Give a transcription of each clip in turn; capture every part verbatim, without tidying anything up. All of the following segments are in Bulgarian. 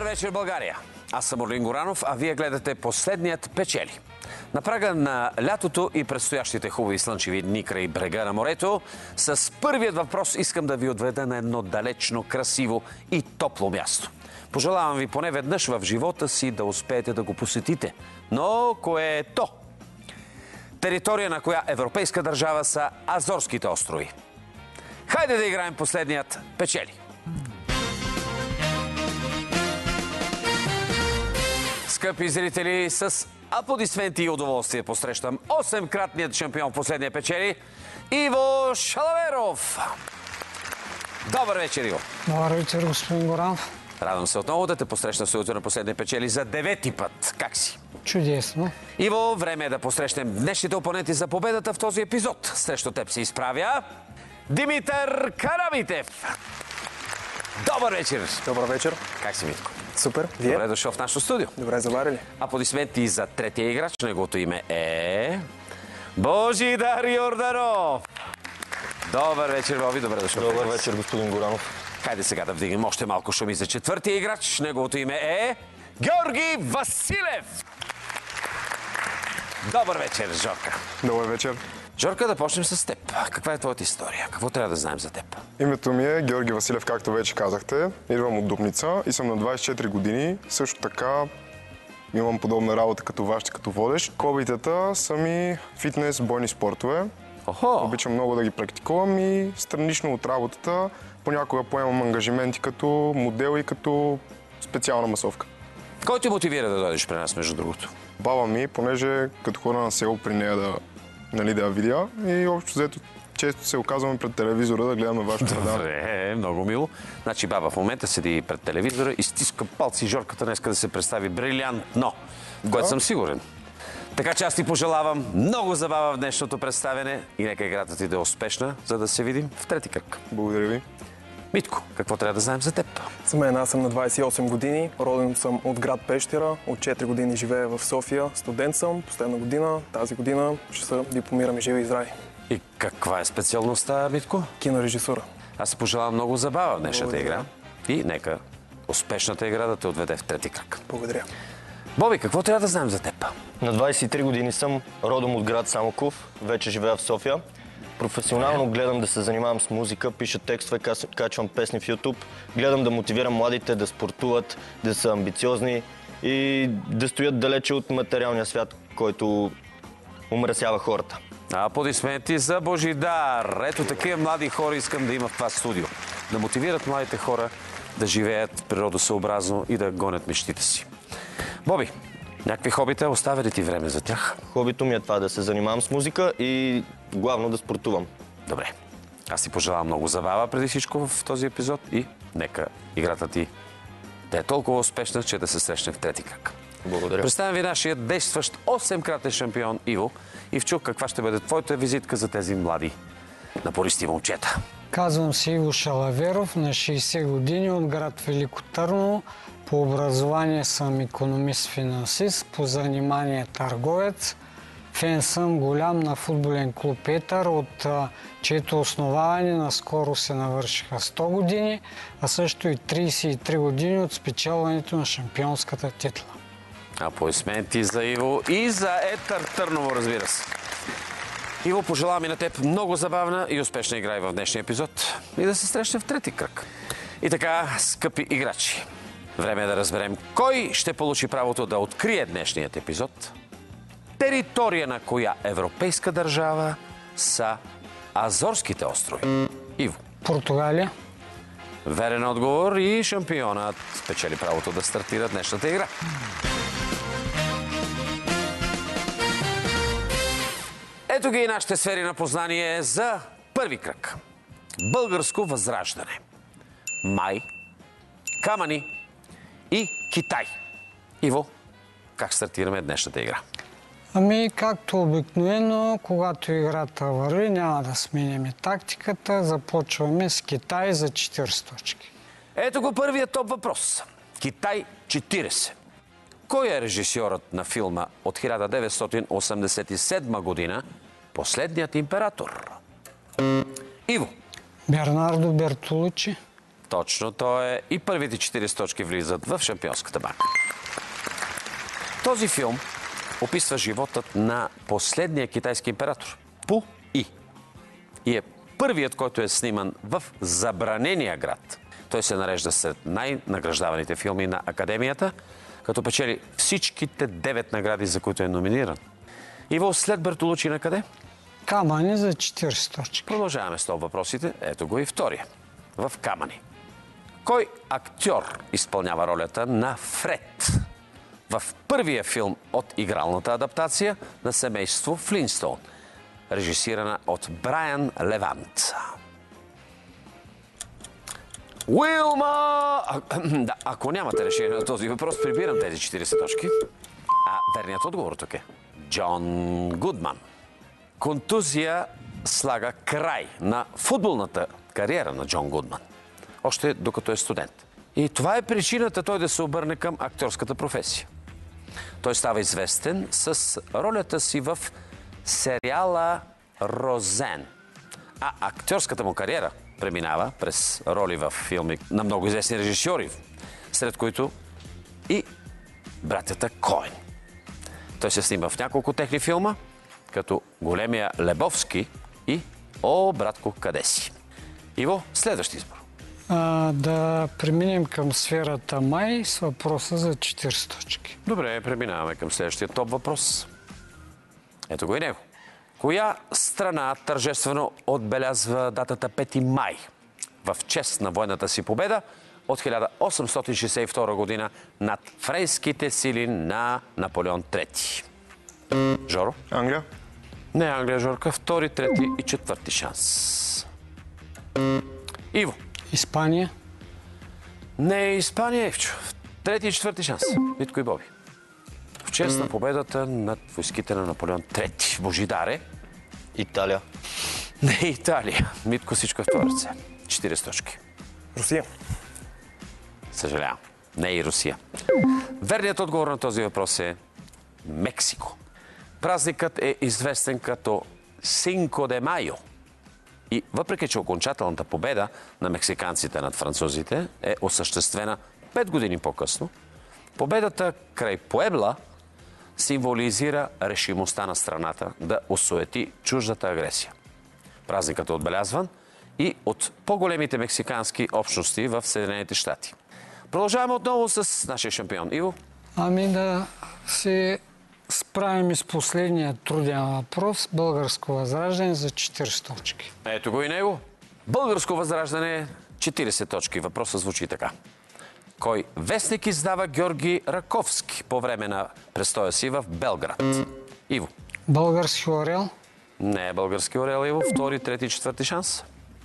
вечер, България! Аз съм Орлин Горанов, а вие гледате Последният печели. На прага на лятото и предстоящите хубави слънчеви дни край брега на морето, с първият въпрос искам да ви отведа на едно далечно, красиво и топло място. Пожелавам ви поне веднъж в живота си да успеете да го посетите. Но кое е то? Територия на коя европейска държава са Азорските острови? Хайде да играем Последният печели! Скъпи зрители, с аплодисменти и удоволствие посрещам осемкратният шампион Последния печели Иво Шалаверов. Добър вечер, Иво. Добър вечер, господин Горанов. Радвам се отново да те посрещна в студиото на Последния печели за девети път. Как си? Чудесно. Иво, време е да посрещнем днешните опоненти за победата в този епизод. Срещу теб се изправя Димитър Карамитев. Добър вечер. Добър вечер. Как си, Митко? Супер. Вие? Добре дошъл в нашото студио. Добре заварили. Аплодисменти за третия играч. Неговото име е Божидар Йорданов. Добър вечер, Боби. Добре дошъл. Добър вечер, господин Горанов. Хайде сега да вдигнем още малко шуми за четвъртия играч. Неговото име е Георги Василев. Добър вечер, Жорка. Добър вечер. Жорка, да почнем с теб. Каква е твоята история? Какво трябва да знаем за теб? Името ми е Георги Василев, както вече казахте. Идвам от Дупница и съм на двадесет и четири години. Също така имам подобна работа като вашите, като водещ. Хобитата са ми фитнес, бойни спортове. Охо! Обичам много да ги практикувам и странично от работата понякога поемам ангажименти като модел и като специална масовка. Кой те мотивира да дойдеш при нас, между другото? Баба ми, понеже като хора на село при нея да, нали, да я видя и общо взето често се оказваме пред телевизора да гледаме вашето предаване. Добре, много мило. Значи баба в момента седи пред телевизора и стиска палци Жорката днеска да се представи брилянтно, в което съм сигурен. Така че аз ти пожелавам много забава в днешното представяне и нека играта ти да е успешна, за да се видим в трети кръг. Благодаря ви. Митко, какво трябва да знаем за теб? За мен аз съм на двадесет и осем години. Роден съм от град Пещера. От четири години живея в София. Студент съм. Последна година, тази година ще се дипломирам и живи и здрави. И каква е специалността, Митко? Кинорежисура. Аз ти пожелавам много забава в днешната Благодаря. игра. И нека успешната игра да те отведе в трети кръг. Благодаря. Боби, какво трябва да знаем за теб? На двадесет и три години съм, родом от град Самоков, вече живея в София. Професионално гледам да се занимавам с музика, пиша текстове, качвам песни в YouTube. Гледам да мотивирам младите да спортуват, да са амбициозни и да стоят далече от материалния свят, който умрасява хората. Аплодисменти за Божидар! Ето такива млади хора искам да има в това студио. Да мотивират младите хора да живеят природосъобразно и да гонят мечтите си. Боби, някакви хобита, оставя ли ти време за тях? Хобито ми е това да се занимавам с музика и главно да спортувам. Добре. Аз ти пожелавам много забава преди всичко в този епизод и нека играта ти да е толкова успешна, че да се срещне в трети кръг. Благодаря. Представям ви нашия действащ осемкратен шампион Иво. Ивчо, каква ще бъде твоята визитка за тези млади напористи момчета? Казвам се Иво Шалаверов, на шейсет години, от град Велико Търново. По образование съм икономист-финансист, по занимание търговец. Фен съм голям на футболен клуб Етър, от чието основаване наскоро се навършиха сто години, а също и тридесет и три години от спечелването на шампионската титла. Аплодисменти за Иво и за Етър Търново, разбира се. Иво, пожелавам и на теб много забавна и успешна игра и в днешния епизод и да се срещне в трети кръг. И така, скъпи играчи, време е да разберем кой ще получи правото да открие днешният епизод. Територия на коя европейска държава са Азорските острови? Иво. Португалия. Верен отговор и шампионът спечели правото да стартира днешната игра. Ето ги и нашите сфери на познание за първи кръг. Българско възраждане. Май, камъни и Китай. Иво, как стартираме днешната игра? Ами, както обикновено, когато играта върви, няма да сменяме тактиката. Започваме с Китай за четиридесет точки. Ето го първият топ въпрос. Китай четиридесет. Кой е режисьорът на филма от хиляда деветстотин осемдесет и седма година Последният император? Иво. Бернардо Бертолучи. Точно, то е и първите четиридесет точки влизат в Шампионската банка. Този филм описва животът на последния китайски император Пу И. И е първият, който е сниман в забранения град. Той се нарежда сред най-награждаваните филми на Академията, като печели всичките девет награди, за които е номиниран. Иво, след Бертолучи на къде? Камъни за четиридесет точки. Продължаваме с това въпросите. Ето го и втория. В Камъни. Кой актьор изпълнява ролята на Фред в първия филм от игралната адаптация на семейство Флинстоун, режисирана от Брайан Левант? Уилма! А, да, ако нямате решение на този въпрос, прибирам тези четиридесет точки. А верният отговор тук е Джон Гудман. Контузия слага край на футболната кариера на Джон Гудман, още докато е студент. И това е причината той да се обърне към актьорската професия. Той става известен с ролята си в сериала Розен. А актьорската му кариера преминава през роли в филми на много известни режисьори, сред които и братята Коен. Той се снима в няколко техни филма, като Големия Лебовски и О, братко, къде си? Иво, следващ избор. А, да преминем към сферата май с въпроса за четиридесет точки. Добре, преминаваме към следващия топ въпрос. Ето го и него. Коя страна тържествено отбелязва датата пети май в чест на военната си победа от хиляда осемстотин шейсет и втора година над френските сили на Наполеон трети? Жоро? Англия? Не Англия, Жорка. Втори, трети и четвърти шанс. Иво? Испания? Не е Испания, Евчо. Трети и четвърти шанс. Митко и Боби. В чест на победата над войските на Наполеон трети. Божидаре? Италия. Не е Италия. Митко, всичко е в това ръце. четиридесет точки. Русия. Съжалявам. Не е и Русия. Верният отговор на този въпрос е Мексико. Празникът е известен като Синко де Майо. И въпреки че окончателната победа на мексиканците над французите е осъществена пет години по-късно, победата край Пуебла символизира решимостта на страната да осуети чуждата агресия. Празникът е отбелязван и от по-големите мексикански общности в Съединените щати. Продължаваме отново с нашия шампион. Иво? Ами да се справим и с последния труден въпрос. Българско възраждане за четиридесет точки. Ето го и него. Българско възраждане четиридесет точки. Въпросът звучи така. Кой вестник издава Георги Раковски по време на престоя си в Белград? Иво? Български орел? Не е български орел, Иво. Втори, трети, четвърти шанс.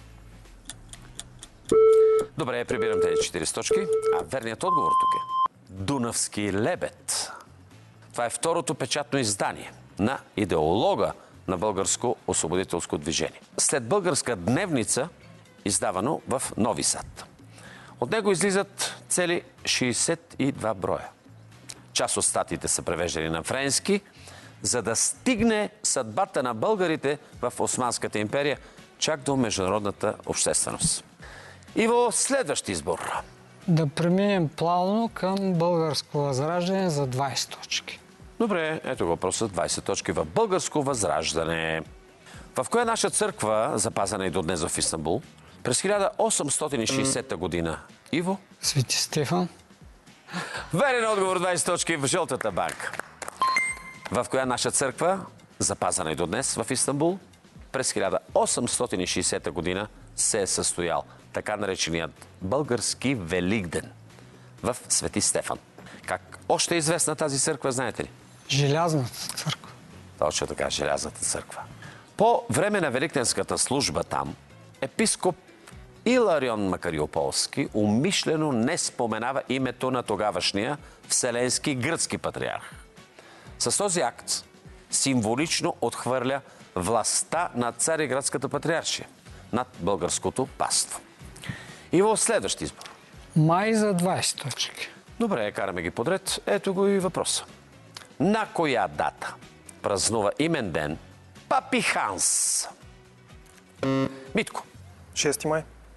Добре, прибирам тези четиридесет точки. А верният отговор тук е Дунавски лебед. Това е второто печатно издание на идеолога на българско освободителско движение. След българска дневница, издавано в Нови Сад. От него излизат цели шейсет и два броя. Част от статиите са превеждани на френски, за да стигне съдбата на българите в Османската империя чак до международната общественост. Иво, следващ избор. Да преминем плавно към българско възраждане за двадесет точки. Добре, ето въпросът. двадесет точки в българско възраждане. В коя наша църква, запазена и до днес в Истанбул, през хиляда осемстотин и шейсета година? Иво? Свети Стефан? Верен отговор, двадесет точки в Жълтата банка. В коя наша църква, запазена и до днес в Истанбул, през хиляда осемстотин и шейсета година се е състоял така нареченият български Великден в Свети Стефан? Как още е известна тази църква, знаете ли? Желязната църква. Точно така, Желязната църква. По време на великденската служба там, епископ Иларион Макариополски умишлено не споменава името на тогавашния вселенски гръцки патриарх. С този акт символично отхвърля властта на Цариградската патриаршия над българското паство. И в следващ избор. Май за двадесет точки. Добре, караме ги подред. Ето го и въпроса. На коя дата празнува имен ден Папи Ханс? Митко? шести май.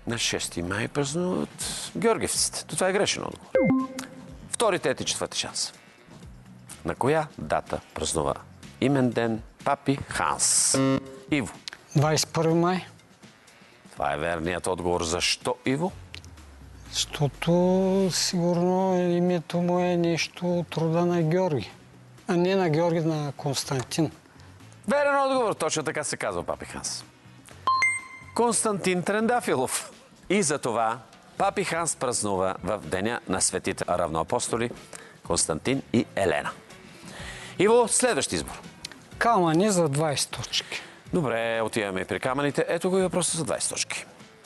На шести май празнуват георгиевците. То това е грешен отговор. Втори, трети, четвърти шанс. На коя дата празнува имен ден Папи Ханс? Иво. двадесет и първи май. Това е верният отговор. Защо, Иво? Защото сигурно името му е нещо от рода на Георги. А не на Георги, на Константин. Верен отговор. Точно така се казва Папи Ханс. Константин Трендафилов. И за това Папи Ханс празнува в деня на светите равноапостоли Константин и Елена. Иво, следващ избор. Камъни за двадесет точки. Добре, отиваме при камъните. Ето го и въпроса за двадесет точки.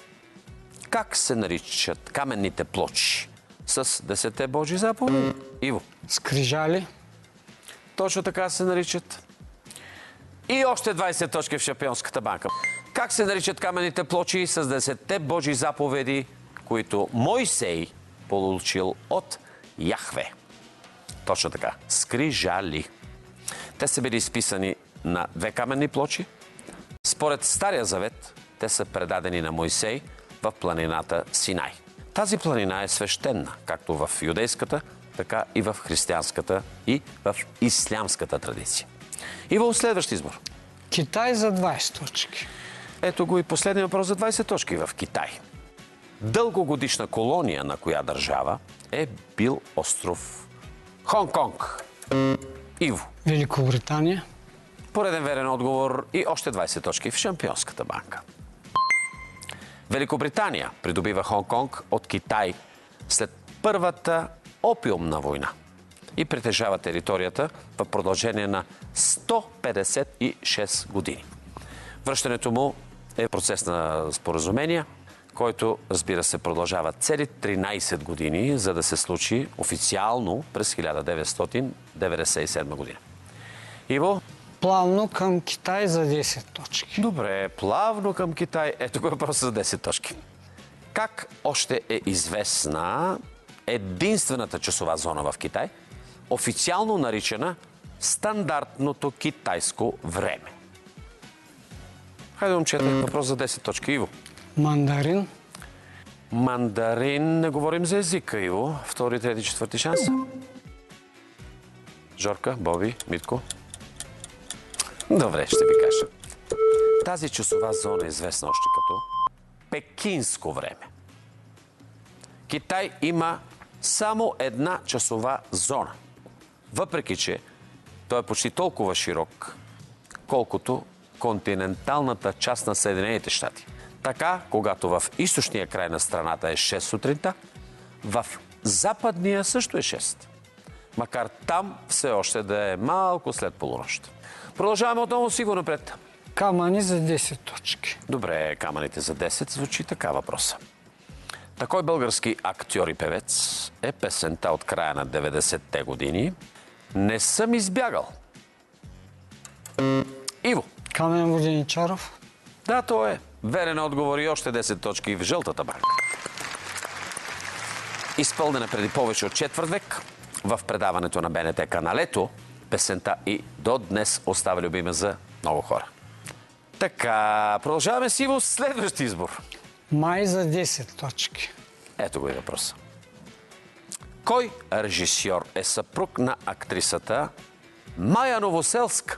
Как се наричат каменните плочи с десетте Божии заповеди? Иво. Скрижали. Точно така се наричат. И още двадесет точки в Шампионската банка. Как се наричат каменните плочи с десетте Божии заповеди, които Мойсей получил от Яхве? Точно така. Скрижали. Те са били изписани на две каменни плочи. Според Стария завет, те са предадени на Мойсей в планината Синай. Тази планина е свещена, както в юдейската, така и в християнската и в ислямската традиция. И в следващ избор. Китай за двадесет точки. Ето го и последния въпрос за двадесет точки в Китай. Дългогодишна колония на коя държава е бил остров Хонг-Конг? Иво. Великобритания. Пореден верен отговор и още двадесет точки в Шампионската банка. Великобритания придобива Хонг-Конг от Китай след Първата опиумна война и притежава територията в продължение на сто петдесет и шест години. Връщането му е процес на споразумения, който, разбира се, продължава цели тринадесет години, за да се случи официално през хиляда деветстотин деветдесет и седма година. Иво? Плавно към Китай за десет точки. Добре, плавно към Китай. Ето го въпрос за десет точки. Как още е известна единствената часова зона в Китай, официално наричана стандартното китайско време? Хайде, момчета, въпрос за десет точки. Иво. Мандарин. Мандарин. Не говорим за езика, Иво. Втори, трети, четвърти шанс. Жорка, Боби, Митко. Добре, ще ви кажа. Тази часова зона е известна още като пекинско време. Китай има само една часова зона. Въпреки че той е почти толкова широк, колкото континенталната част на Съединените щати. Така, когато в източния край на страната е шест сутринта, в западния също е шест. Макар там все още да е малко след полунощ. Продължаваме отново с Иво напред. Камъни за десет точки. Добре, камъните за десет звучи така въпроса. Такой български актьор и певец е песента от края на деветдесетте години "Не съм избягал". Иво. Камен Воденичаров. Да, то е. Верен отговор и още десет точки в жълтата банка. Изпълнена преди повече от четвърт век в предаването на БНТ Каналето, песента и до днес остава любима за много хора. Така, продължаваме с Иво следващ избор. Май за десет точки. Ето го и въпроса. Кой режисьор е съпруг на актрисата Мая Новоселска?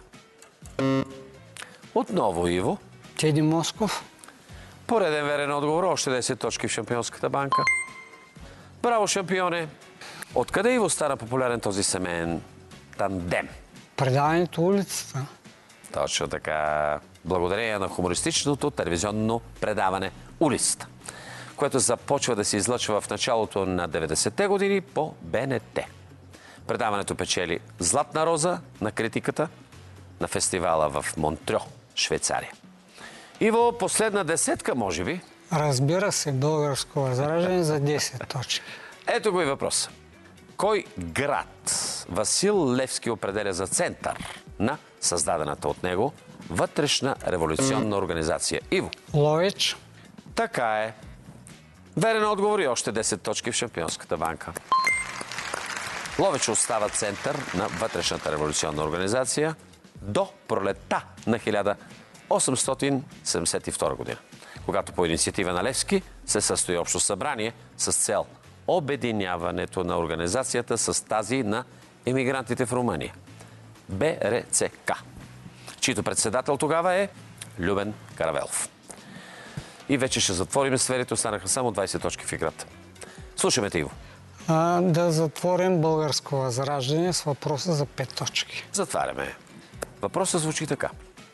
Отново Иво. Теди Москов. Пореден верен отговор, още десет точки в Шампионската банка. Браво, шампионе! Откъде, Иво, стана популярен този семейен тандем? Предаването улицата. Точно така. Благодарение на хумористичното телевизионно предаване "Улицата", което започва да се излъчва в началото на деветдесетте години по БНТ. Предаването печели "Златна роза" на критиката на фестивала в Монтрьо, Швейцария. Иво, последна десетка, може би? Разбира се, българско възраждане за десет точки. Ето го и въпроса. Кой град Васил Левски определя за център на създадената от него вътрешна революционна организация? Иво. Ловеч. Така е. Верен отговор и още десет точки в Шампионската банка. Ловеч остава център на вътрешната революционна организация до пролетта на хиляда осемстотин седемдесет и втора година, когато по инициатива на Левски се състои общо събрание с цел обединяването на организацията с тази на емигрантите в Румъния. Б Р Ц К, чийто председател тогава е Любен Каравелов. И вече ще затворим сферите, останаха само двайсет точки в играта. Слушаме те, Иво. А, да затворим Българско възраждане с въпроса за пет точки. Затваряме. Въпросът звучи така.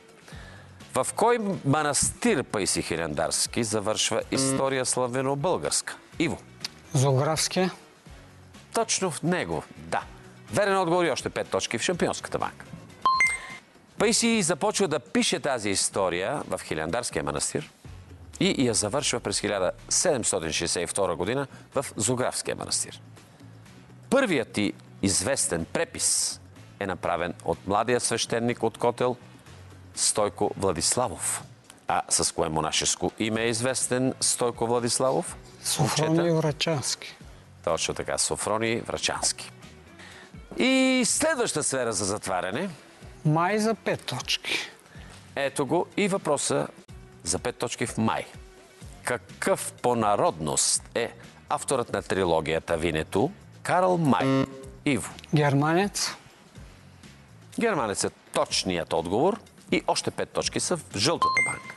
В кой манастир Паисий Хилендарски завършва история славено-българска? Иво. Зоографския. Точно в него, да. Верен отговор и още пет точки в Шампионската банка. Паисий започва да пише тази история в Хилендарския манастир и я завършва през хиляда седемстотин шейсет и втора година в Зоографския манастир. Първият ти известен препис е направен от младия свещеник от Котел Стойко Владиславов. А с кое монашеско име е известен Стойко Владиславов? Софроний Врачански. Точно така, Софроний Врачански. И следваща сфера за затваряне. Май за пет точки. Ето го и въпроса за пет точки в май. Какъв по народност е авторът на трилогията Винету Карл Май? Иво. Германец. Германец е точният отговор и още пет точки са в жълтата банка.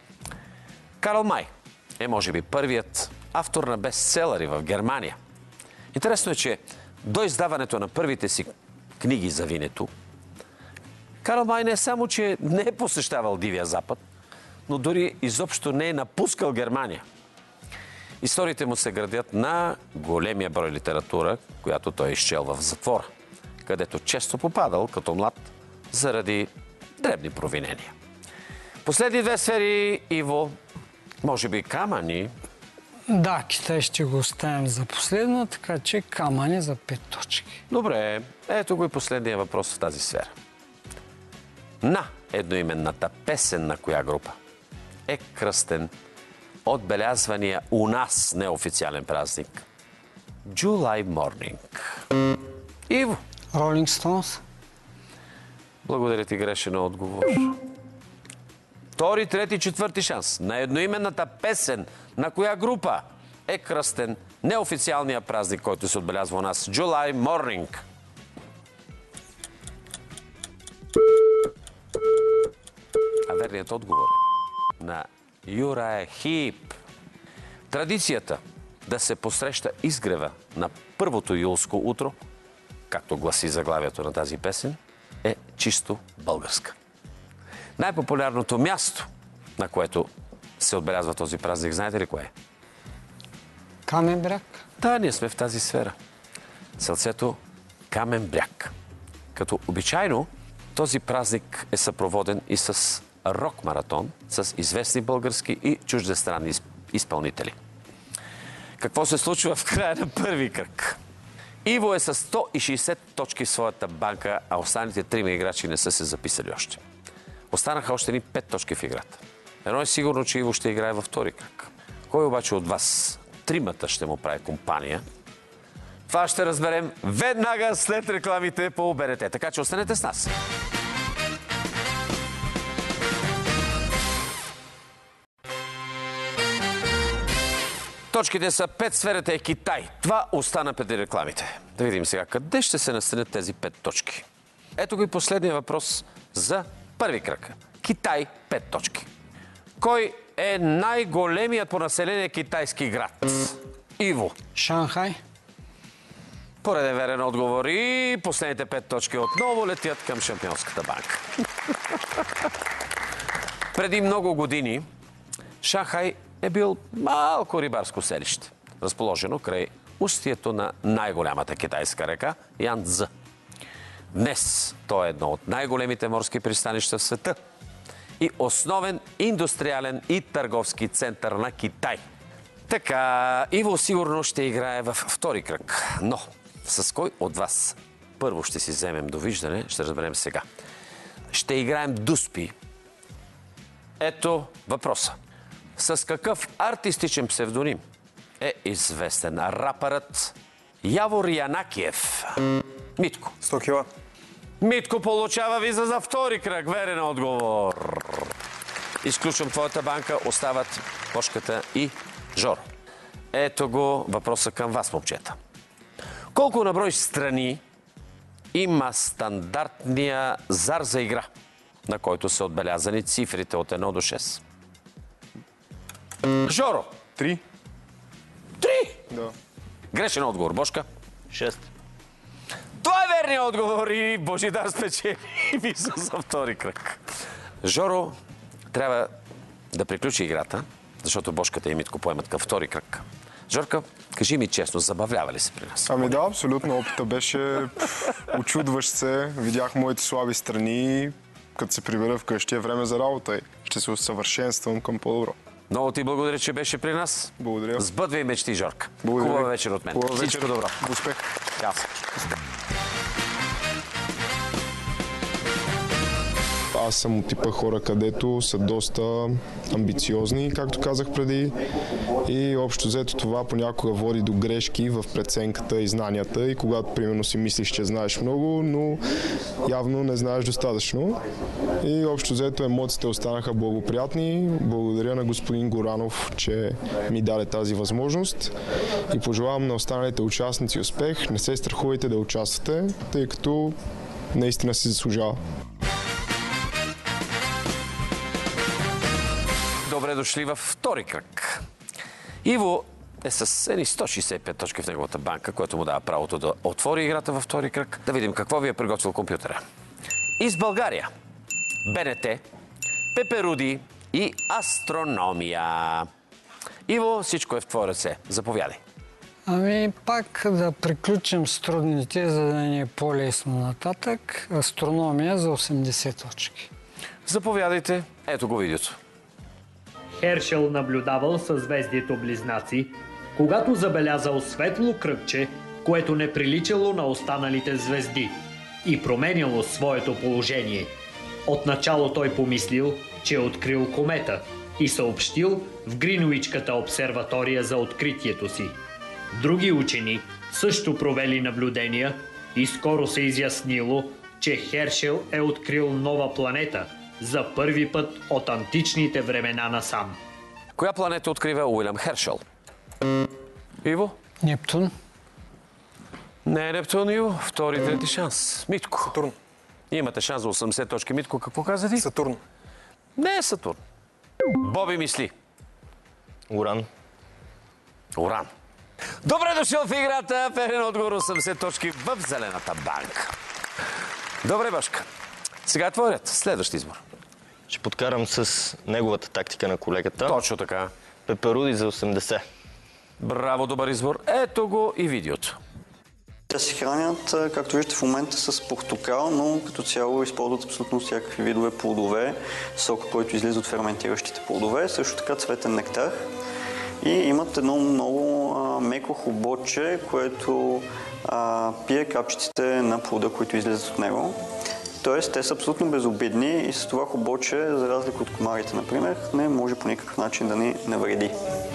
Карл Май е може би първият автор на бестселери в Германия. Интересно е, че до издаването на първите си книги за Винету, Карл Май не е само, че не е посещавал Дивия Запад, но дори изобщо не е напускал Германия. Историите му се градят на големия брой литература, която той е изчел в затвора, където често попадал като млад заради дребни провинения. Последни две сфери, Иво, може би камъни. Да, Китай ще го оставим за последно, така че камъни за пет точки. Добре, ето го и последния въпрос в тази сфера. На едноименната песен на коя група е кръстен отбелязвания у нас неофициален празник July Morning? Иво. Rolling Stones. Благодаря ти, грешен отговор. Втори, трети, четвърти шанс. На едноименната песен на коя група е кръстен неофициалния празник, който се отбелязва у нас July Morning? А верният отговор е на Юрая Хип. Традицията да се посреща изгрева на първото юлско утро, както гласи заглавието на тази песен, е чисто българска. Най-популярното място, на което се отбелязва този празник, знаете ли кое е? Камен бряг. Да, ние сме в тази сфера. Селцето Камен бряг. Като обичайно, този празник е съпроводен и с рок-маратон с известни български и чуждестранни изпълнители. Какво се случва в края на първи кръг? Иво е с сто и шейсет точки в своята банка, а останалите трима играчи не са се записали още. Останаха още ни пет точки в играта. Едно е сигурно, че Иво ще играе във втори кръг. Кой обаче от вас тримата ще му прави компания? Това ще разберем веднага след рекламите по Б Н Т. Така че останете с нас. Точките са пет, сферата е Китай. Това остана преди рекламите. Да видим сега къде ще се настанят тези пет точки. Ето го и последния въпрос за първи кръг. Китай, пет точки. Кой е най-големият по население китайски град? Иво. Шанхай. Пореден верен отговор и последните пет точки отново летят към Шампионската банка. Преди много години Шанхай е бил малко рибарско селище, разположено край устието на най-голямата китайска река Янцзы. Днес то е едно от най-големите морски пристанища в света и основен индустриален и търговски център на Китай. Така, Иво сигурно ще играе във втори кръг, но с кой от вас първо ще си вземем довиждане, ще разберем сега. Ще играем дуспи. Ето въпроса. С какъв артистичен псевдоним е известен рапърът Явор Янакиев? Митко. сто кила. Митко получава виза за втори кръг. Верен отговор. изключвам твоята банка, остават Божката и Жоро. Ето го въпроса към вас, момчета. Колко на брой страни има стандартния зар за игра, на който са отбелязани цифрите от едно до шест? Жоро! Три. Три! Да. Грешен отговор. Божка? Шест. Това е верният отговор и Божидар спечели мисъл за втори кръг. Жоро трябва да приключи играта, защото Божката и Митко поемат към втори кръг. Жорка, кажи ми честно, забавлява ли се при нас? Ами да, абсолютно. Опита беше очудващ се. Видях моите слаби страни. Като се прибера вкъщи е време за работа и ще се усъвършенствам към по-добро. Много ти благодаря, че беше при нас. Благодаря. Сбъдвай мечти, Жорка. Благодаря. Хубава вечер от мен. Хубава Всичко вечер. добро. Успех. Чао. Аз съм от типа хора, където са доста амбициозни, както казах преди. И общо взето това понякога води до грешки в преценката и знанията. И когато, примерно, си мислиш, че знаеш много, но явно не знаеш достатъчно. И общо взето емоциите останаха благоприятни. Благодаря на господин Горанов, че ми даде тази възможност. И пожелавам на останалите участници успех. Не се страхувайте да участвате, тъй като наистина си заслужава. Добре дошли във втори кръг. Иво е с едни сто шейсет и пет точки в неговата банка, което му дава правото да отвори играта във втори кръг. Да видим какво ви е приготвил компютъра. Из България. БНТ, Пеперуди и астрономия. Иво, всичко е в твоя ръце. Заповядай. Ами пак да приключим с трудните, за да ни е по-лесно нататък. Астрономия за осемдесет точки. Заповядайте. Ето го видеото. Хершел наблюдавал съзвездието Близнаци, когато забелязал светло кръгче, което не приличало на останалите звезди и променяло своето положение. Отначало той помислил, че е открил комета и съобщил в Гринуичката обсерватория за откритието си. Други учени също провели наблюдения и скоро се изяснило, че Хершел е открил нова планета за първи път от античните времена насам. Коя планета открива Уилям Хершел? Иво? Нептун. Не е Нептун, Иво. Втори, трети шанс. Митко. Сатурн. Имате шанс за осемдесет точки. Митко, какво каза ти? Сатурн. Не е Сатурн. Боби мисли. Уран. Уран. Добре дошъл в играта. Верен отговор осемдесет точки в зелената банка. Добре, Башка. Сега е твой ред. Следващ избор. Ще подкарам с неговата тактика на колегата. Точно така. Пеперуди за осемдесет. Браво, добър избор. Ето го и видеото. Те се хранят, както виждате в момента, с портокал, но като цяло използват абсолютно всякакви видове плодове, сок, който излиза от ферментиращите плодове, също така цветен нектар. И имат едно много а, меко хубоче, което а, пие капчиците на плода, които излизат от него. Тоест, те са абсолютно безобидни и с това хубоче, за разлика от комарите, например, не може по никакъв начин да ни навреди.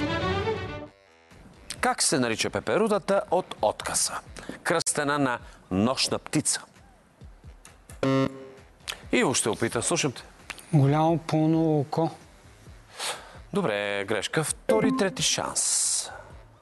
Как се нарича пеперудата от откъса? Кръстена на нощна птица. Иво ще опита. Слушам те. Голямо пълно око. Добре, грешка. Втори, трети шанс.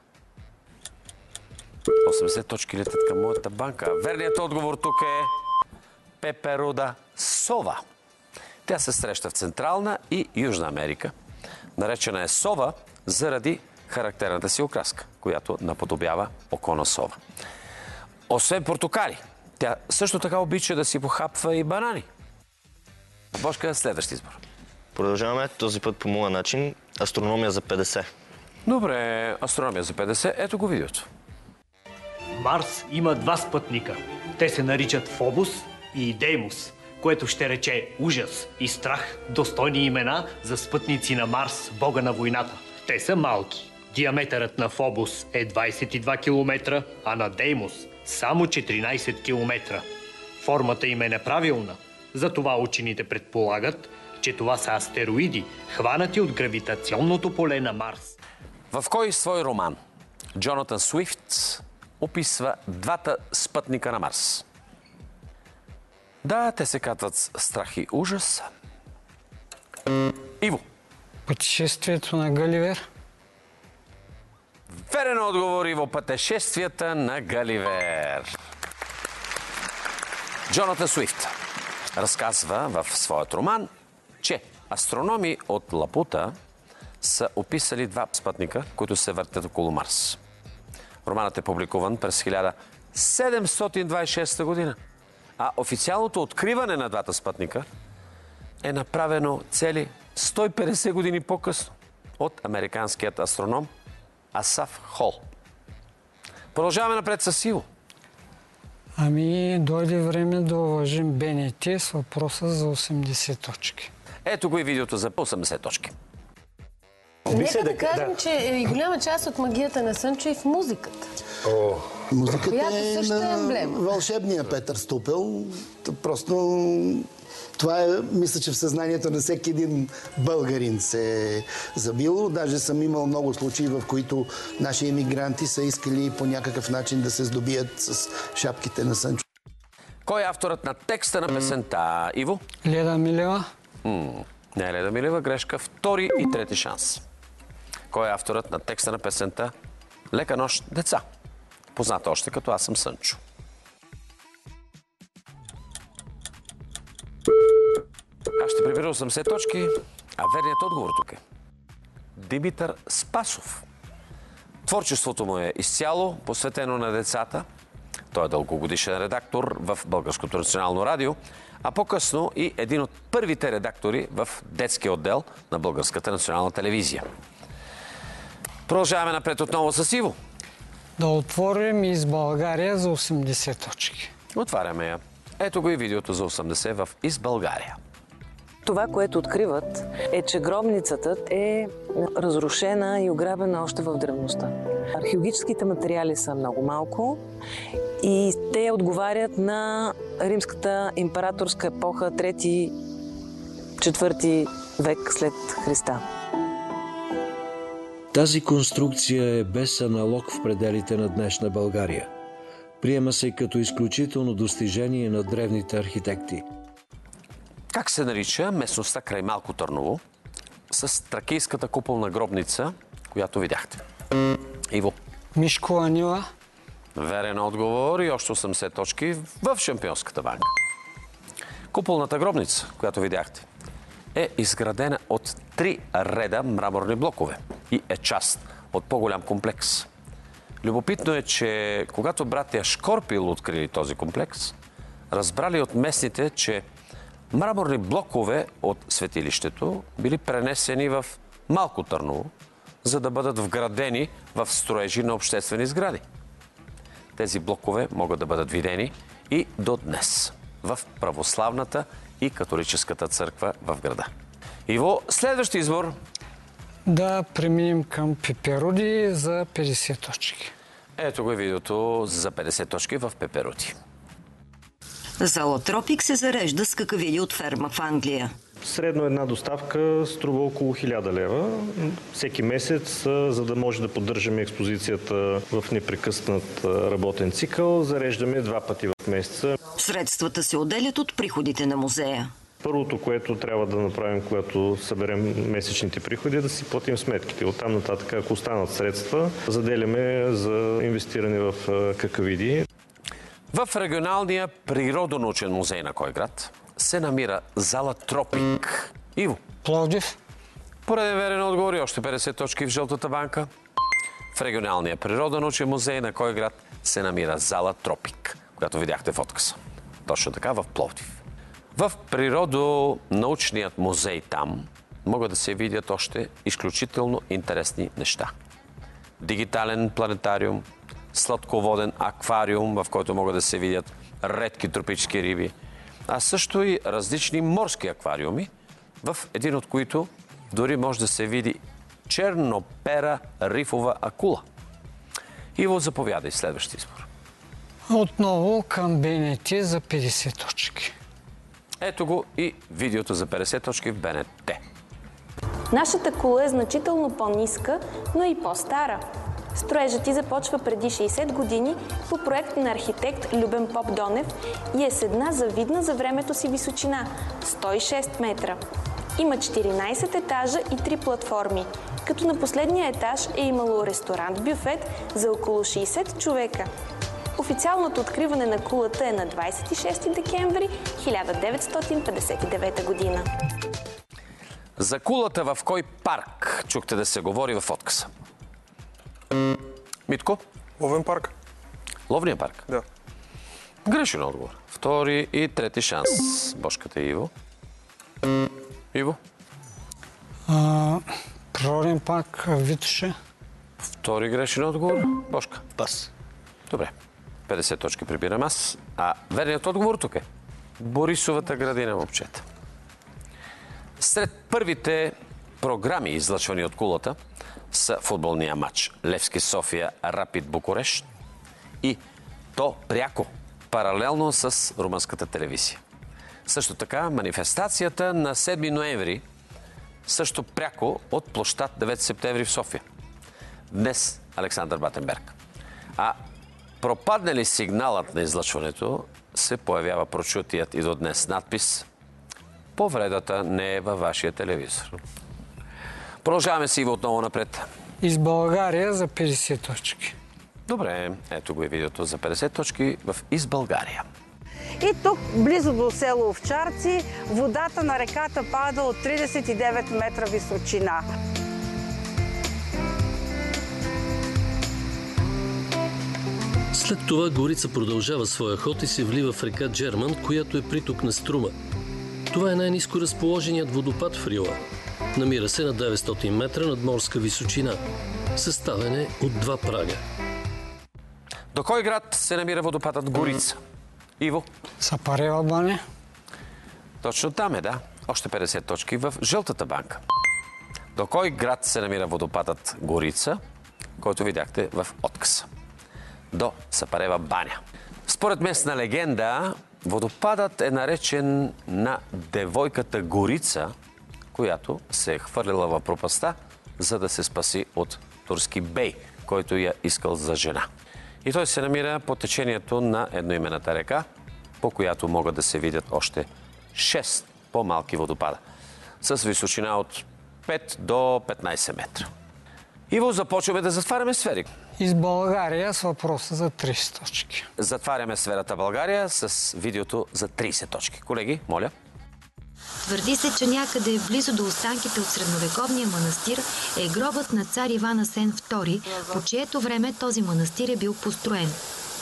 осемдесет точки летят към моята банка. Верният отговор тук е пеперуда сова. Тя се среща в Централна и Южна Америка. Наречена е сова заради характерната си окраска, която наподобява око на сова. Освен портокали, тя също така обича да си похапва и банани. Божка, следващ избор. Продължаваме този път по моя начин. Астрономия за петдесет. Добре, астрономия за петдесет. Ето го видеото. Марс има два спътника. Те се наричат Фобос и Деймос, което ще рече ужас и страх, достойни имена за спътници на Марс, бога на войната. Те са малки. Диаметърът на Фобос е двадесет и два километра, а на Деймос само четиринадесет километра. Формата им е неправилна. Затова учените предполагат, че това са астероиди, хванати от гравитационното поле на Марс. В кой свой роман Джонатан Суифт описва двата спътника на Марс? Да, те се казват страх и ужас. Иво. Пътешествието на Галивер. Верен отговор, Иво. Пътешествията на Галивер. Джонатан Суифт разказва в своят роман, че астрономи от Лапута са описали два спътника, които се въртят около Марс. Романът е публикуван през хиляда седемстотин двадесет и шеста година, а официалното откриване на двата спътника е направено цели сто и петдесет години по-късно от американският астроном Асаф Хол. Продължаваме напред с Иво. Ами, дойде време да уважим БНТ с въпроса за осемдесет точки. Ето го и видеото за осемдесет точки. Нека да кажем, че и голяма част от магията на Сънчо е в музиката. О, музиката която е също е на емблема. вълшебния Петър Ступел. Просто това е, мисля, че в съзнанието на всеки един българин се е забило. Даже съм имал много случаи, в които наши емигранти са искали по някакъв начин да се здобият с шапките на Сънчо. Кой е авторът на текста на песента, Иво? Леда Милева. М- не е Леда Милева, грешка. Втори и трети шанс. Кой е авторът на текста на песента Лека нощ, деца? Позната още като Аз съм Сънчо. Аз ще прибера осемдесет точки, а верният отговор тук е Димитър Спасов. Творчеството му е изцяло посветено на децата. Той е дългогодишен редактор в Българското национално радио, а по-късно и един от първите редактори в детския отдел на Българската национална телевизия. Продължаваме напред отново с Иво. Да отворим из България за осемдесет точки. Отваряме я. Ето го и видеото за осемдесет в Из България. Това, което откриват, е, че гробницата е разрушена и ограбена още в древността. Археологическите материали са много малко и те отговарят на римската императорска епоха, трети-четвърти век след Христа. Тази конструкция е без аналог в пределите на днешна България. Приема се като изключително достижение на древните архитекти. Как се нарича местността край Малко Търново с тракийската куполна гробница, която видяхте? Иво. Мишкова нива. Верен отговор и още осемдесет точки в Шампионската банка. Куполната гробница, която видяхте, е изградена от три реда мраморни блокове и е част от по-голям комплекс. Любопитно е, че когато братя Шкорпил открили този комплекс, разбрали от местните, че мраморни блокове от светилището били пренесени в Малко Търново, за да бъдат вградени в строежи на обществени сгради. Тези блокове могат да бъдат видени и до днес в православната и католическата църква в града. Иво, следващи избор. Да преминем към Пеперуди за петдесет точки. Ето го и видеото за петдесет точки в Пеперуди. Зала Тропик се зарежда с какавили от ферма в Англия. Средно една доставка струва около хиляда лева. Всеки месец, за да може да поддържаме експозицията в непрекъснат работен цикъл, зареждаме два пъти в месеца. Средствата се отделят от приходите на музея. Първото, което трябва да направим, когато съберем месечните приходи, е да си платим сметките. Оттам нататък, ако останат средства, заделяме за инвестиране в какавиди. В регионалния природонаучен музей на кой град се намира зала Тропик? Иво. Пловдив. Пореден верен отговор и още петдесет точки в Жълтата банка. В регионалния природонаучен музей на кой град се намира зала Тропик, която видяхте в откъса. Точно така в Пловдив. В природонаучният музей там могат да се видят още изключително интересни неща. Дигитален планетариум, сладководен аквариум, в който могат да се видят редки тропически риби, а също и различни морски аквариуми, в един от които дори може да се види чернопера рифова акула. Иво, заповядай следващия избор. Отново към БНТ за петдесет точки. Ето го и видеото за петдесет точки в БНТ. Нашата кула е значително по-ниска, но и по-стара. Строежът ти започва преди шейсет години по проект на архитект Любен Попдонев и е с една завидна за времето си височина – сто и шест метра. Има четиринайсет етажа и три платформи, като на последния етаж е имало ресторант-бюфет за около шейсет човека. Официалното откриване на кулата е на двайсет и шести декември хиляда деветстотин петдесет и девета година. За кулата в кой парк чухте да се говори в откъса? Митко? Ловен парк. Ловния парк? Да. Грешен отговор. Втори и трети шанс. Бошката и Иво. Иво? А, природен парк Витоша. Втори грешен отговор. Бошка. Пас. Добре. петдесет точки прибирам аз. А верният отговор тук е Борисовата градина, момчета. Сред първите програми, излъчвани от кулата, са футболния матч Левски София Рапид Букурещ и то пряко, паралелно с румънската телевизия. Също така манифестацията на седми ноември, също пряко от площад девети септември в София. Днес Александър Батенберг. А пропадне ли сигналът на излъчването, се появява прочутият и до днес надпис "Повредата не е във вашия телевизор". Продължаваме си отново напред. Из България за петдесет точки. Добре, ето го е видеото за петдесет точки в Из България. И тук, близо до село Овчарци, водата на реката пада от тридесет и девет метра височина. След това Горица продължава своя ход и се влива в река Джерман, която е приток на Струма. Това е най-ниско разположеният водопад в Рила. Намира се на деветстотин метра над морска височина. Съставен е от два прага. До кой град се намира водопадът Горица? Иво? Сапарева баня. Точно там е, да. Още петдесет точки в Жълтата банка. До кой град се намира водопадът Горица, който видяхте в откъса? До Сапарева баня. Според местна легенда, водопадът е наречен на девойката Горица, която се е хвърлила в пропаста, за да се спаси от турски бей, който я искал за жена. И той се намира по течението на едноименната река, по която могат да се видят още шест по-малки водопада, с височина от пет до петнайсет метра. Иво, започваме да затваряме сфери. Из България с въпроса за трийсет точки. Затваряме сферата България с видеото за трийсет точки. Колеги, моля. Твърди се, че някъде близо до останките от средновековния манастир е гробът на цар Иван Асен втори, по чието време този манастир е бил построен.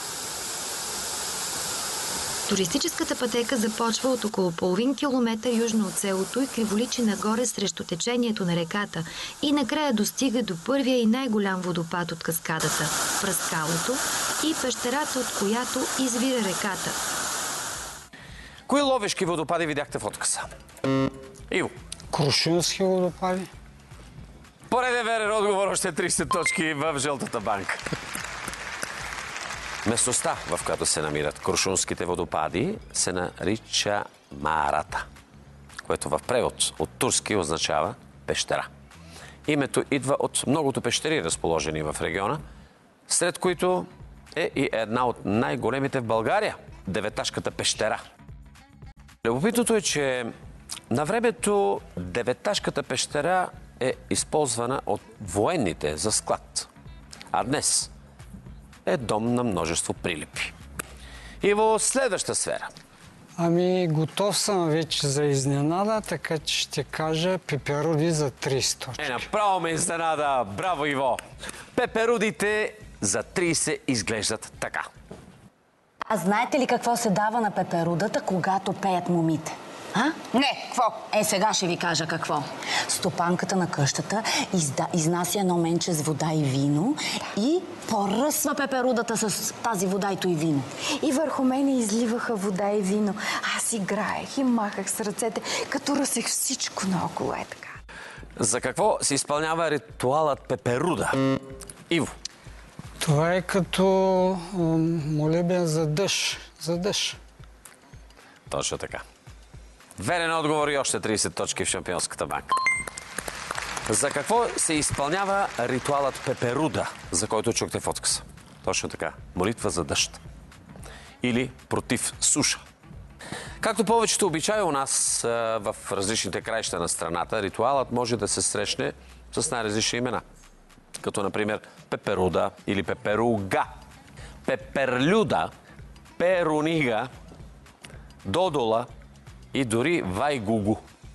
Туристическата пътека започва от около половин километър южно от селото и криволичи нагоре срещу течението на реката и накрая достига до първия и най-голям водопад от каскадата – Пръскалото и пещерата, от която извира реката. Кои ловешки водопади видяхте в откъса? Иво. Крушунски водопади. Пореден верен отговор, още трийсет точки в Жълтата банка. Местността, в която се намират крушунските водопади, се нарича Марата, което в превод от турски означава пещера. Името идва от многото пещери, разположени в региона, сред които е и една от най-големите в България – Деветашката пещера. Любопитното е, че на времето Деветашката пещера е използвана от военните за склад, а днес е дом на множество прилепи. Иво, следваща сфера. Ами, готов съм вече за изненада, така че ще кажа пеперуди за трийсет точки. Е, направо ме изненада. Браво, Иво! Пеперудите за трийсет изглеждат така. А знаете ли какво се дава на пеперудата, когато пеят момите? А? Не, какво? Е, сега ще ви кажа какво. Стопанката на къщата изда, изнася едно менче с вода и вино и поръсва пеперудата с тази вода и вино. И върху мене изливаха вода и вино. Аз играех и махах с ръцете, като ръсех всичко наоколо. Е така. За какво се изпълнява ритуалът пеперуда? Иво. Това е като молебен за дъжд. За дъжд. Точно така. Верен отговор и още трийсет точки в Шампионската банка. За какво се изпълнява ритуалът пеперуда, за който чухте в откъса? Точно така. Молитва за дъжд. Или против суша. Както повечето обичаи у нас в различните краища на страната, ритуалът може да се срещне с най-различни имена. Като, например, пеперуда или пеперуга, пеперлюда, перунига, додола и дори вайгугу.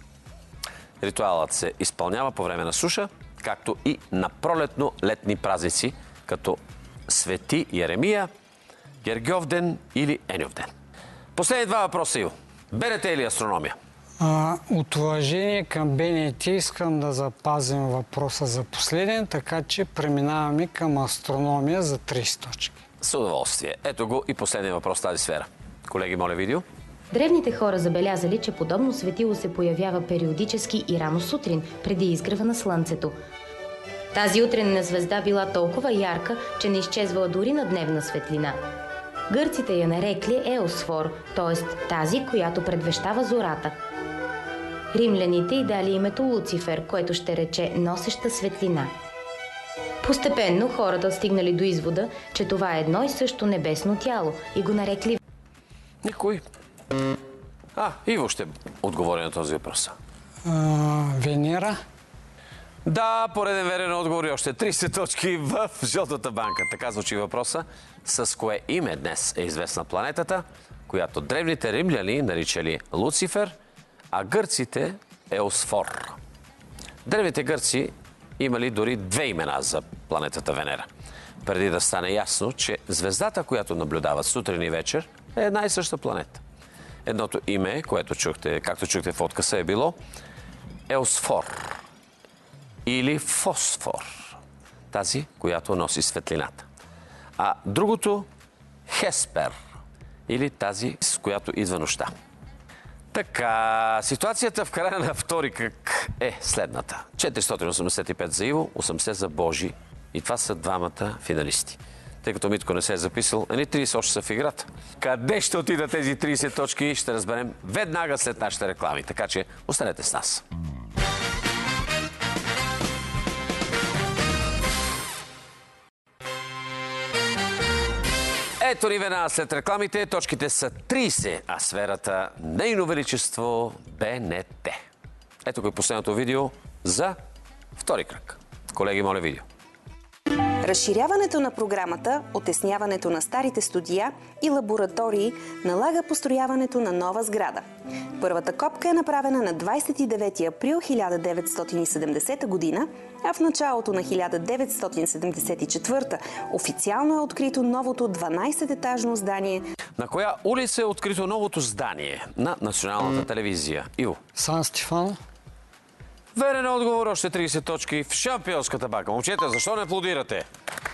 Ритуалът се изпълнява по време на суша, както и на пролетно-летни празници, като Свети Еремия, Гергьовден или Еньовден. Последни два въпроса, Иво. БНТ или астрономия? А, от уважение към БНТ искам да запазим въпроса за последен, така че преминаваме към астрономия за трийсет точки. С удоволствие. Ето го и последния въпрос в тази сфера. Колеги, моля видео. Древните хора забелязали, че подобно светило се появява периодически и рано сутрин, преди изгрева на Слънцето. Тази утренна звезда била толкова ярка, че не изчезвала дори на дневна светлина. Гърците я нарекли Еосфор, т.е. тази, която предвещава зората. Римляните й дали името Луцифер, което ще рече носеща светлина. Постепенно хората стигнали до извода, че това е едно и също небесно тяло и го нарекли... Никой. А, Иво ще отговори на този въпрос. А, Венера? Да, пореден верен отговор и още трийсет точки в жълтата банка. Така звучи въпроса. С кое име днес е известна планетата, която древните римляни наричали Луцифер, а гърците Еосфор. Древните гърци имали дори две имена за планетата Венера. Преди да стане ясно, че звездата, която наблюдават сутрин и вечер, е една и съща планета. Едното име, което чухте, както чухте в откъса, е било Еосфор или Фосфор. Тази, която носи светлината. А другото Хеспер или тази, с която идва нощта. Така, ситуацията в края на втори кръг е следната. четиристотин осемдесет и пет за Иво, осемдесет за Божи. И това са двамата финалисти. Тъй като Митко не се е записал, едни трийсет още са в играта. Къде ще отидат тези трийсет точки, ще разберем веднага след нашите реклами. Така че останете с нас. Ето ни веднага след рекламите. Точките са трийсет, а сферата Нейно Величество БНТ. Ето го и последното видео за втори кръг. Колеги, моля видео. Разширяването на програмата, отесняването на старите студия и лаборатории налага построяването на нова сграда. Първата копка е направена на двадесет и девети април хиляда деветстотин и седемдесета година, а в началото на хиляда деветстотин седемдесет и четвърта официално е открито новото дванадесететажно здание. На коя улица е открито новото здание на Националната телевизия? Иво. Сан Стефано. Верен отговор, още трийсет точки в шампионската банка. Момчета, защо не аплодирате?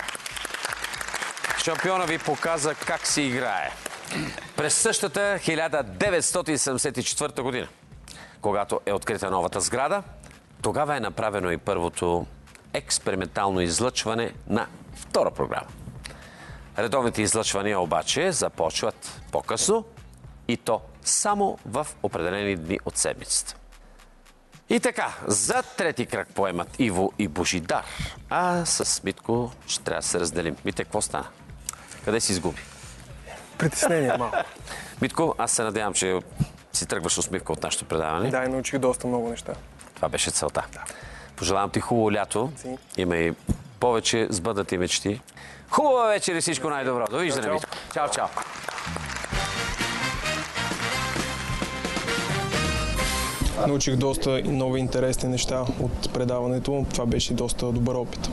Шампиона ви показа как се играе. През същата хиляда деветстотин седемдесет и четвърта година, когато е открита новата сграда, тогава е направено и първото експериментално излъчване на втора програма. Редовните излъчвания обаче започват по-късно и то само в определени дни от седмицата. И така, за трети кръг поемат Иво и Божидар. А с Митко ще трябва да се разделим. Мите, какво стана? Къде си изгуби? Притеснение малко. Митко, аз се надявам, че си тръгваш усмивка от нашето предаване. Да, и научих доста много неща. Това беше целта. Да. Пожелавам ти хубаво лято. Си. Има и повече сбъднати мечти. Хубава вечер и всичко най-добро. Довиждане, Митко. Чао, чао. Научих доста нови интересни неща от предаването. Това беше доста добър опит.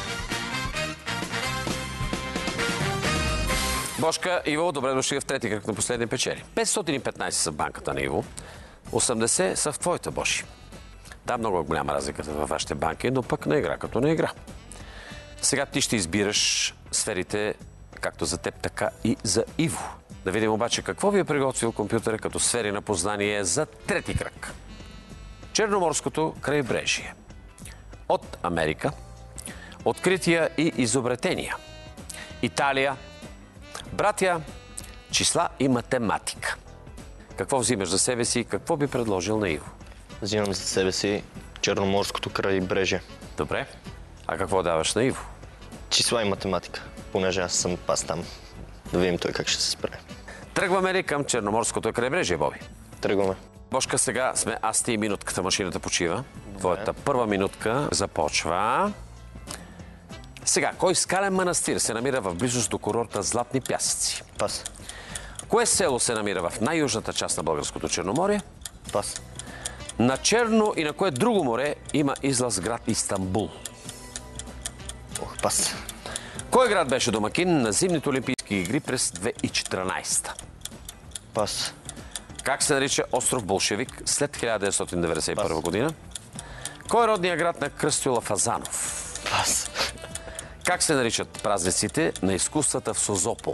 Бошка, Иво, добре дошли в трети кръг на последния печели. петстотин и петнадесет са в банката на Иво, осемдесет са в твоята, Боши. Да, много е голяма разликата във вашите банки, но пък на игра като на игра. Сега ти ще избираш сферите както за теб, така и за Иво. Да видим обаче какво ви е приготвил компютъра като сфери на познание за трети кръг. Черноморското крайбрежие. От Америка. Открития и изобретения. Италия. Братя. Числа и математика. Какво взимаш за себе си и какво би предложил на Иво? Взимам за себе си Черноморското крайбрежие. Добре. А какво даваш на Иво? Числа и математика, понеже аз съм пас там. Да видим той как ще се справи. Тръгваме ли към Черноморското крайбрежие, Боби? Тръгваме. Бошка, сега сме аз ти и минутката. Машината почива. Твоята първа минутка започва. Сега, кой скален манастир се намира в близост до курорта Златни пясъци? Пас. Кое село се намира в най-южната част на българското Черноморие? Пас. На Черно и на кое друго море има излаз град Истанбул? Ох, пас. Кой град беше домакин на зимните олимпийски игри през две хиляди и четиринадесета? Пас. Как се нарича остров Болшевик след хиляда деветстотин деветдесет и първа година? Кой е родният град на Кръстю Лафазанов? Пас. Как се наричат празниците на изкуствата в Созопол?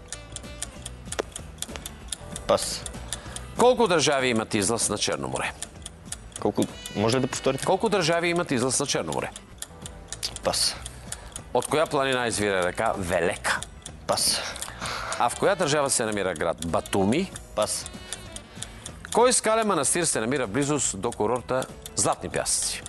Пас. Колко държави имат излаз на Черно море? Колко? Може ли да повторите? Колко държави имат излаз на Черно море? Пас. От коя планина извира река Велека? Пас. А в коя държава се намира град Батуми? Пас. Кой скален манастир се намира в близост до курорта Златни пясъци?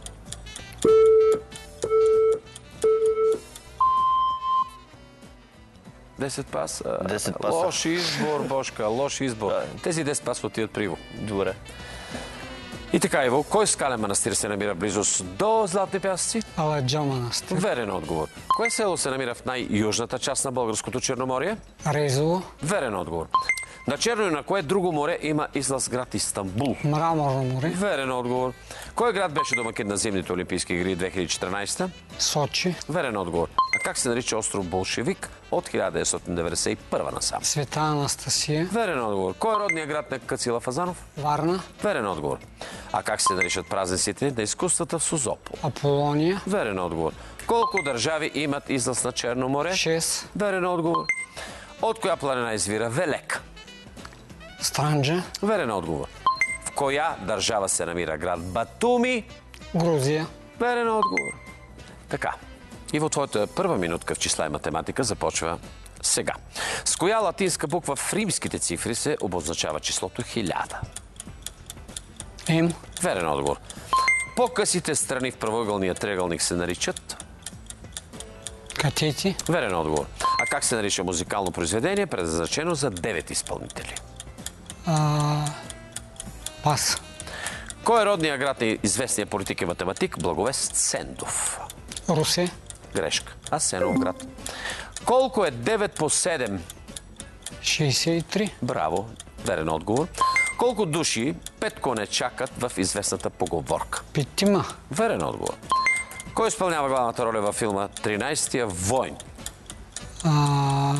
десет паса. десет паса. Лош избор, Бошка, лош избор. Тези десет паса отиват при Иво. Добре. И така, Иво, кой скален манастир се намира в близост до Златни пясъци? Аладжа манастир. Верен отговор. Кое село се намира в най-южната част на българското Черноморие? Резово. Верен отговор. На Черно и на кое друго море има излаз град Истанбул? Мраморно море. Верен отговор. Кой град беше домакин на зимните олимпийски игри две хиляди и четиринадесета? Сочи. Верен отговор. А как се нарича остров Болшевик от хиляда деветстотин деветдесет и първа насам? Света Анастасия. Верен отговор. Кой е родният град на Къци Лафазанов? Варна. Верен отговор. А как се наричат празниците на изкуствата в Созопол? Аполония. Верен отговор. Колко държави имат излаз на Черно море? Шест. Верен отговор. От коя планина извира Велека? Странджа. Верен отговор. В коя държава се намира град Батуми? Грузия. Верен отговор. Така. Иво, твоята първа минутка в числа и математика започва сега. С коя латинска буква в римските цифри се обозначава числото хиляда? М. Верен отговор. По-късите страни в правоъгълния триъгълник се наричат? Катети. Верен отговор. А как се нарича музикално произведение, предназначено за девет изпълнители? А... Пас. Кой е родният град на известния политик и математик Благовест Сендов? Русе. Грешка. Асенов град. Колко е девет по седем? шейсет и три. Браво. Верен отговор. Колко души пет коне чакат в известната поговорка? Петима. Верен отговор. Кой изпълнява главната роля във филма тринадесетия войн? А...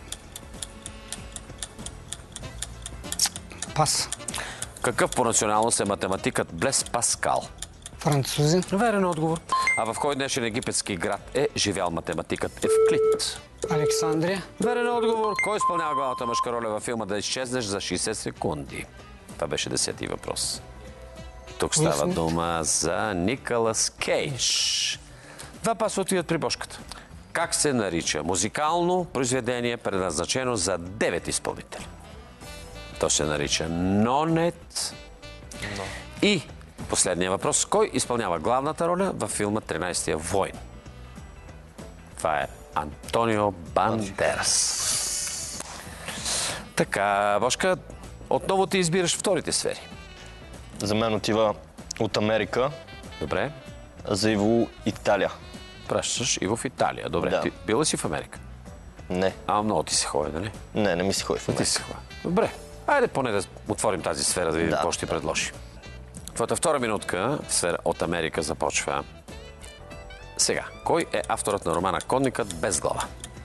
Пас. Какъв по националност е математикът Блес Паскал? Французин. Верен отговор. А в кой днешен египетски град е живял математикът Евклид? Александрия. Верен отговор. Кой изпълнява главната мъжка роля във филма Да изчезнеш за шейсет секунди? Това беше десети въпрос. Тук става дума за Николас Кейдж. Два паса отиват при Бошката. Как се нарича музикално произведение, предназначено за девет изпълнители? То се нарича Нонет. Но. И последния въпрос. Кой изпълнява главната роля във филма тринадесетия войн? Това е Антонио Бандерас. Така, Бошка, отново ти избираш вторите сфери. За мен отива от Америка. Добре. За Иво Италия. Пращаш Иво в Италия. Добре. Да. Ти бил ли си в Америка? Не. А, много ти се ходи, нали? Не, не ми се ходи в Америка. Ти се ходи. Добре. Айде поне да отворим тази сфера, да видим да. какво ще ти предложи. Твоята втора минутка в сфера от Америка започва сега. Кой е авторът на романа Конникът без глава?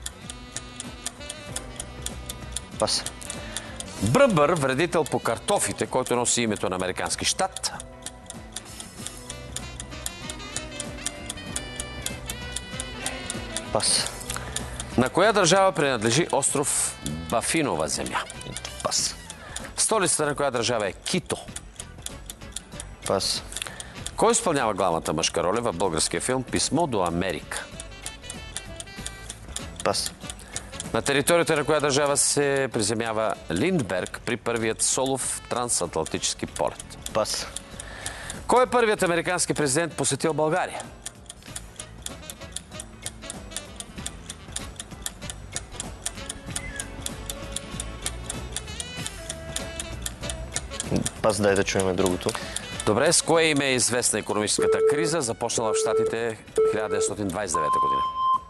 Пас. Бръбър, вредител по картофите, който носи името на американски щат. Пас. На коя държава принадлежи остров Бафинова земя? Пас. Столицата на коя държава е Кито? Пас. Кой изпълнява главната мъжка роля в българския филм Писмо до Америка? Пас. На територията на коя държава се приземява Линдберг при първият солов трансатлантически полет? Пас. Кой е първият американски президент посетил България? Пас, дай да чуем другото. Добре, с кое име е известна икономическата криза, започнала в Щатите хиляда деветстотин двадесет и девета година?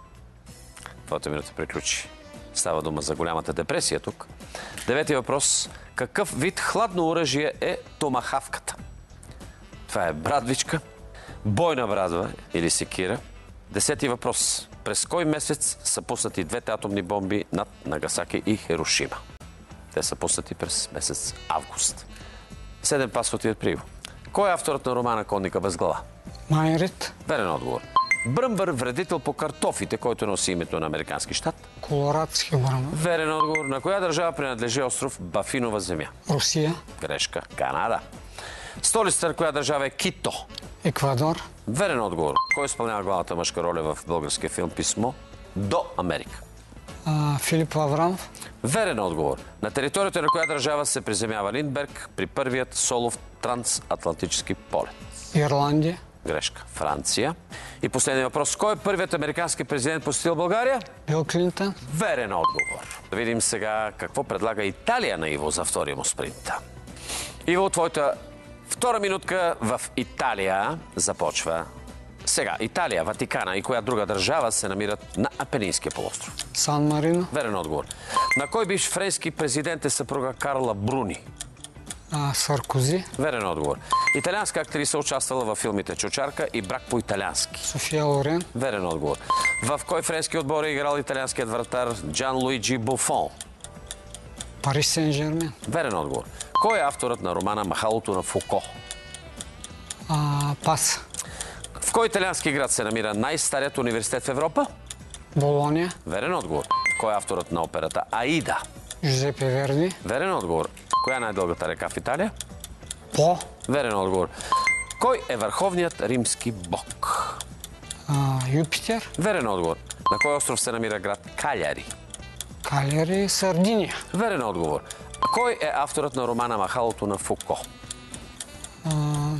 Твоята минута приключи. Става дума за голямата депресия тук. Девети въпрос. Какъв вид хладно оръжие е томахавката? Това е брадвичка, бойна брадва или секира. Десети въпрос. През кой месец са пуснати двете атомни бомби над Нагасаки и Хирошима? Те са пуснати през месец август. Седем паса отиват при Иво. Кой е авторът на романа Конника без глава? Майн Рид. Верен отговор. Бръмбър, вредител по картофите, който носи името на американски щат. Колорадски бръмбър. Верен отговор. На коя държава принадлежи остров Бафинова земя? Русия. Грешка. Канада. Столицата на коя държава е Кито? Еквадор. Верен отговор. Кой изпълнява главната мъжка роля в българския филм Писмо до Америка? А, Филип Аврамов. Верен отговор. На територията на коя държава се приземява Линдберг при първият солов трансатлантически полет? Ирландия. Грешка. Франция. И последния въпрос. Кой е първият американски президент посетил България? Бил Клинтън. Верен отговор. Да видим сега какво предлага Италия на Иво за втория му спринт. Иво, твоята втора минутка в Италия започва сега. Италия, Ватикана и коя друга държава се намират на Апенинския полуостров? Сан Марино. Верен отговор. На кой бивш френски президент е съпруга Карла Бруни? А, Саркози. Верен отговор. Италианска актриса участвала във филмите Чучарка и Брак по италиански. София Лорен. Верен отговор. В кой френски отбор е играл италианският вратар Джан Луиджи Буфон? Пари Сен-Жермен. Верен отговор. Кой е авторът на романа Махалото на Фуко? А, пас. В кой италиански град се намира най-старият университет в Европа? Болония. Верен отговор. Кой е авторът на операта Аида? Жузепе Верди. Верен отговор. Коя е най-дългата река в Италия? По. Верен отговор. Кой е върховният римски бог? А, Юпитер. Верен отговор. На кой остров се намира град Каляри? Каляри, Сардиния. Верен отговор. Кой е авторът на романа Махалото на Фуко? А...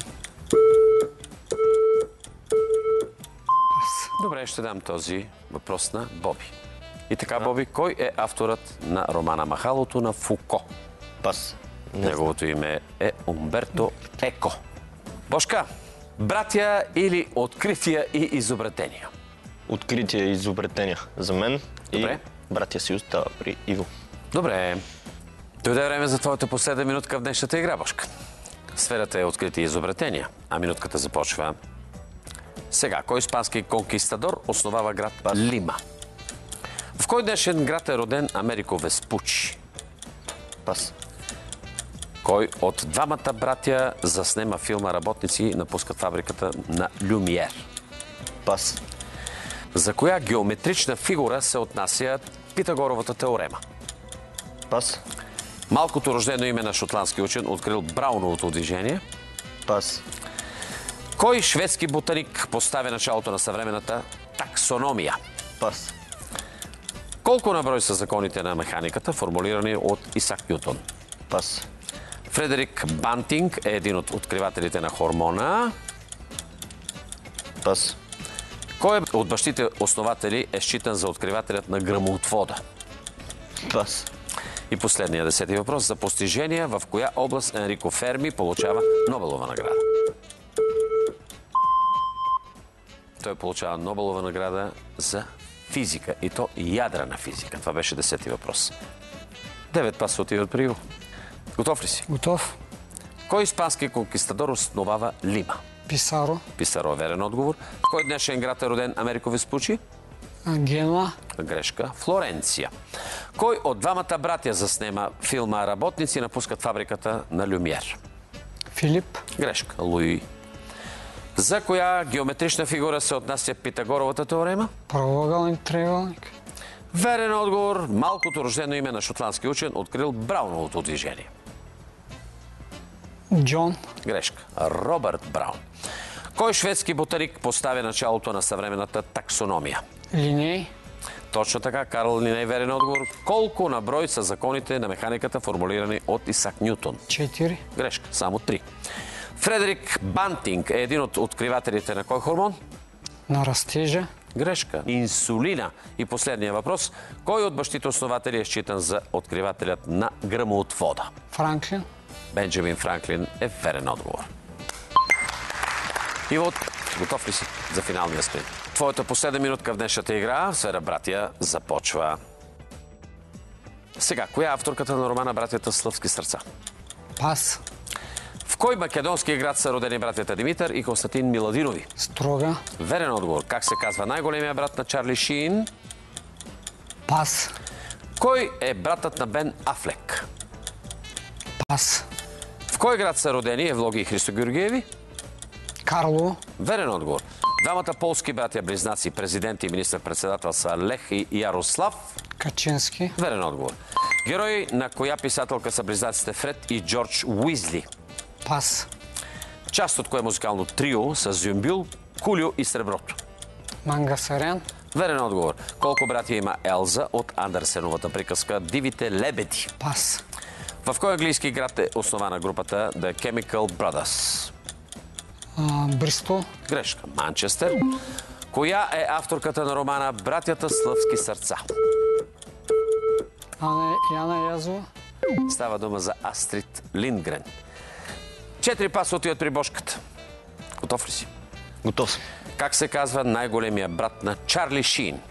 Добре, ще дам този въпрос на Боби. И така, Боби, кой е авторът на романа Махалото на Фуко? Пас. Неговото име е Умберто Еко. Бошка, братя или открития и изобретения? Открития и изобретения за мен. Добре. И братя си остава при Иво. Добре. Дойде време за твоята последна минутка в днешната игра, Бошка. Сферата е открити изобретения, а минутката започва сега. Кой испански конкистадор основава град Лима? В кой днешен град е роден Америко Веспучи? Пас. Кой от двамата братя заснема филма Работници напускат фабриката на Люмиер? Пас. За коя геометрична фигура се отнася Питагоровата теорема? Пас. Малкото рождено име на шотландски учен открил Брауновото движение? Пас. Кой шведски ботаник поставя началото на съвременната таксономия? Пас. Колко на брой са законите на механиката, формулирани от Исак Нютон? Пас. Фредерик Бантинг е един от откривателите на хормона. Пас. Кой от бащите основатели е считан за откривателят на гръмотвода? Пас. И последния десети въпрос. За постижения в коя област Енрико Ферми получава Нобелова награда? Той получава Нобелова награда за физика. И то ядрена физика. Това беше десети въпрос. Девет паса отиват при Иво. Готов ли си? Готов. Кой испански конкистадор основава Лима? Писаро. Писаро е верен отговор. В кой днешен град е роден Америко Веспучи? Генуа. Грешка. Флоренция. Кой от двамата братя заснема филма Работници напускат фабриката на Люмиер? Филип. Грешка. Луи. За коя геометрична фигура се отнася Питагоровата теорема? Правоъгълник триъгълник. Верен отговор. Малкото рождено име на шотландски учен открил Брауновото движение. Джон. Грешка. Робърт Браун. Кой шведски ботаник поставя началото на съвременната таксономия? Линей. Точно така, Карл Линей, верен отговор. Колко на брой са законите на механиката, формулирани от Исак Нютон? Четири. Грешка, само три. Фредерик Бантинг е един от откривателите на кой хормон? На растежа. Грешка. Инсулина. И последния въпрос. Кой от бащите основатели е считан за откривателят на гръмотвода? Франклин. Бенджамин Франклин е верен отговор. Иво, готов ли си за финалния спринт? Твоята последна минутка в днешната игра, сфера Братия, започва сега. Коя е авторката на романа Братята Слъвски сърца? Пас. В кой македонски град са родени братята Димитър и Константин Миладинови? Строга. Верен отговор. Как се казва най-големия брат на Чарли Шин? Пас. Кой е братът на Бен Афлек? Пас. В кой град са родени Евлоги и Христо Георгиеви? Карло. Верен отговор. Двамата полски братя-близнаци, президент и министър-председател са Лех и Ярослав? Качински. Верен отговор. Герои на коя писателка са близнаците Фред и Джордж Уизли? Пас. Част от кое музикално трио са Зюмбюл, Кулио и Среброто? Мангасарян. Верен отговор. Колко братя има Елза от Андерсеновата приказка Дивите лебеди? Пас. В кой английски град е основана групата The Chemical Brothers? А, Бристол. Грешка. Манчестър. Коя е авторката на романа Братята Слъвски сърца? Ана, Яна Язова. Става дума за Астрид Линдгрен. Четири паса отиват при бошката. Готов ли си? Готов съм. Как се казва най-големия брат на Чарли Шин?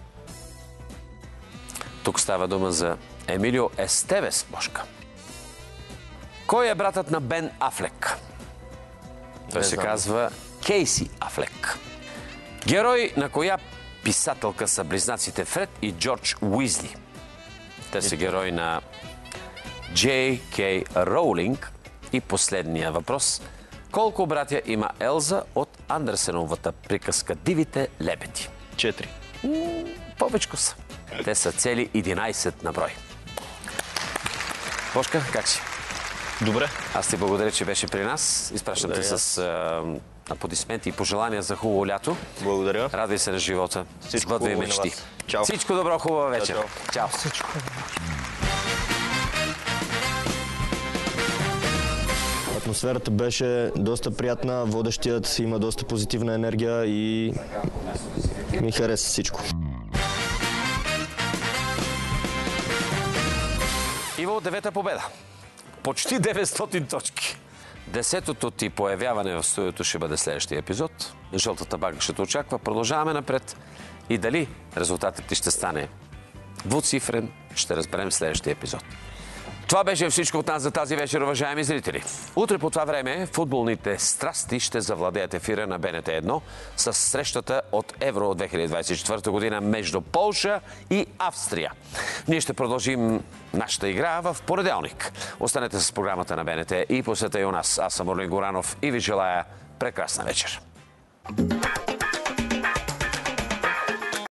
Тук става дума за Емилио Естевес, бошка. Кой е братът на Бен Афлек? Той се казва Кейси Афлек. Герой на коя писателка са близнаците Фред и Джордж Уизли? Те са герои на Джей Кей Роулинг. И последния въпрос. Колко братя има Елза от Андерсеновата приказка Дивите лебеди? Четири. Повечко са. Те са цели единайсет на брой. Бошка, как си? Добре. Аз ти благодаря, че беше при нас. Изпращам те с а, аплодисменти и пожелания за хубаво лято. Благодаря. Радвай се на живота. Всичко Сбъдвай хубаво мечти. на вас. Чао. Всичко добро, хубава вечер. Чао. Чао. Всичко. Атмосферата беше доста приятна, водещият има доста позитивна енергия и ми хареса всичко. Иво, девета победа. Почти деветстотин точки. Десетото ти появяване в студиото ще бъде следващия епизод. Жълтата бага ще те очаква. Продължаваме напред. И дали резултатът ти ще стане двуцифрен, ще разберем в следващия епизод. Това беше всичко от нас за тази вечер, уважаеми зрители. Утре по това време футболните страсти ще завладеят ефира на Б Н Т едно с срещата от Евро две хиляди двадесет и четвърта година между Полша и Австрия. Ние ще продължим нашата игра в понеделник. Останете с програмата на Б Н Т и посетете и у нас. Аз съм Орлин Горанов и ви желая прекрасна вечер.